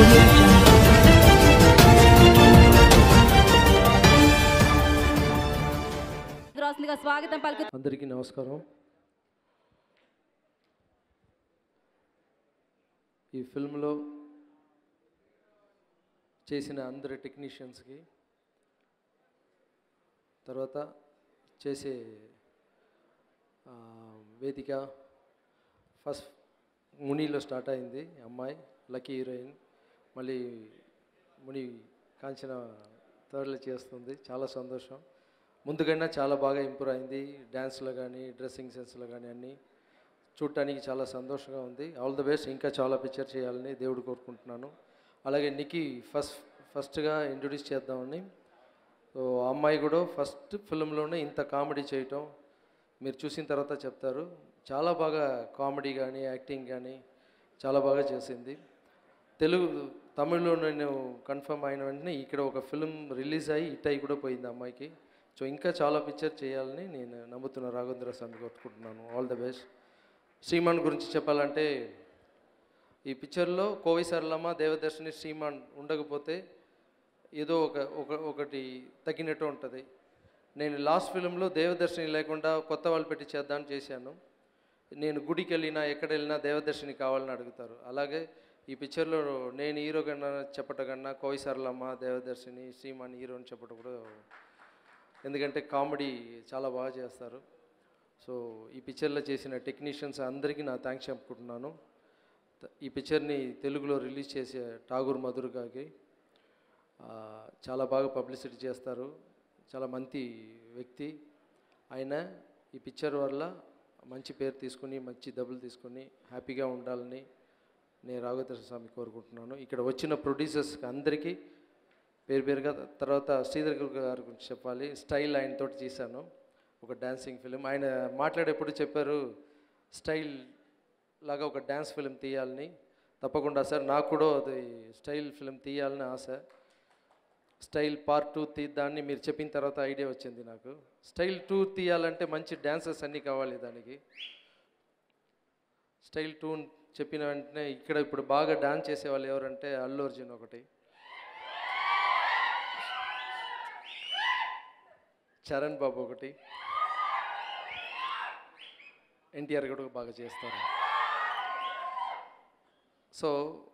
audio jungle. అందరికీ నమస్కారం. ఈ ఫిల్మ్లో చేసిన అందరి టెక్నీషియన్స్కి, తర్వాత చేసే వేదిక ఫస్ట్ మునిలో స్టార్ట్ అయింది. అమ్మాయి లక్కీ హీరోయిన్, మళ్ళీ ముని కాంచన థర్డ్లో చేస్తుంది. చాలా సంతోషం. ముందుకన్నా చాలా బాగా ఇంప్రూవ్ అయింది. డ్యాన్స్లో కానీ డ్రెస్సింగ్ సెన్స్లో కానీ అన్నీ చూడటానికి చాలా సంతోషంగా ఉంది. All the best. ఇంకా చాలా పిక్చర్ చేయాలని దేవుడు కోరుకుంటున్నాను. అలాగే నికి ఫస్ట్గా ఇంట్రొడ్యూస్ చేద్దామని. సో అమ్మాయి కూడా ఫస్ట్ ఫిల్మ్లోనే ఇంత కామెడీ చేయటం మీరు చూసిన తర్వాత చెప్తారు. చాలా బాగా కామెడీ కానీ యాక్టింగ్ కానీ చాలా బాగా చేసింది. తమిళ్లో నేను కన్ఫర్మ్ అయిన వెంటనే ఇక్కడ ఒక ఫిల్మ్ రిలీజ్ అయ్యి హిట్ అయ్యి కూడా పోయింది అమ్మాయికి. సో ఇంకా చాలా పిక్చర్ చేయాలని నేను నమ్ముతున్న రాఘవేంద్ర స్వామి కోరుకుంటున్నాను. All the best. శ్రీమాన్ గురించి చెప్పాలంటే, ఈ పిక్చర్లో కోవి సరళమ్మ, దేవదర్శిని, శ్రీమాన్ ఉండకపోతే ఏదో ఒకటి తగ్గినట్టు ఉంటుంది. నేను లాస్ట్ ఫిలింలో దేవదర్శిని లేకుండా కొత్త వాళ్ళు పెట్టి చేద్దామని చేశాను. నేను గుడికి వెళ్ళినా ఎక్కడ వెళ్ళినా దేవదర్శిని కావాలని అడుగుతారు. అలాగే ఈ పిక్చర్లో నేను హీరో కన్నా చెప్పటం కన్నా కోవి సరళమ్మ, దేవదర్శిని, శ్రీమాన్ హీరోని చెప్పటం కూడా, ఎందుకంటే కామెడీ చాలా బాగా చేస్తారు. సో ఈ పిక్చర్లో చేసిన టెక్నీషియన్స్ అందరికీ నా థ్యాంక్స్ చెప్పుకుంటున్నాను. ఈ పిక్చర్ని తెలుగులో రిలీజ్ చేసే ఠాగూర్ మధుర్గాకి చాలా బాగా పబ్లిసిటీ చేస్తారు. చాలా మంచి వ్యక్తి ఆయన. ఈ పిక్చర్ వల్ల మంచి పేరు తీసుకుని మంచి డబ్బులు తీసుకుని హ్యాపీగా ఉండాలని నేను రాఘవేంద్ర స్వామి కోరుకుంటున్నాను. ఇక్కడ వచ్చిన ప్రొడ్యూసర్స్కి అందరికీ పేరుగా. తర్వాత శ్రీధర్ గారి గురించి చెప్పాలి. స్టైల్ ఆయనతోటి చేశాను ఒక డాన్సింగ్ ఫిలిం. ఆయన మాట్లాడేప్పుడు చెప్పారు స్టైల్ లాగా ఒక డ్యాన్స్ ఫిలిం తీయాలని. తప్పకుండా సార్, నాకు కూడా అది స్టైల్ ఫిలిం తీయాలని ఆశ. స్టైల్ పార్ట్ 2 తీద్దాన్ని మీరు చెప్పిన తర్వాత ఐడియా వచ్చింది నాకు. స్టైల్ 2 తీయాలంటే మంచి డ్యాన్సర్స్ అన్నీ కావాలి దానికి. స్టైల్ 2 చెప్పిన వెంటనే ఇక్కడ ఇప్పుడు బాగా డాన్స్ చేసేవాళ్ళు ఎవరంటే అల్లు అర్జున్ ఒకటి, చరణ్ బాబు ఒకటి, ఎన్టీఆర్ కూడా బాగా చేస్తారు. సో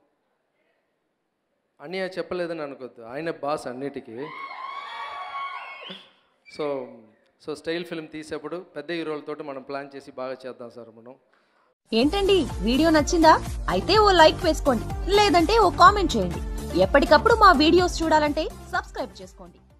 అన్నీ చెప్పలేదని అనుకోద్దు, ఆయన బాస్ అన్నిటికీ. సో స్టైల్ ఫిల్మ్ తీసేప్పుడు పెద్ద హీరోలతో మనం ప్లాన్ చేసి బాగా చేద్దాం సార్ మనం. ఏంటండి, వీడియో నచ్చిందా? అయితే ఓ లైక్ వేసుకోండి, లేదంటే ఓ కామెంట్ చేయండి. ఎప్పటికప్పుడు మా వీడియోస్ చూడాలంటే సబ్స్క్రైబ్ చేసుకోండి.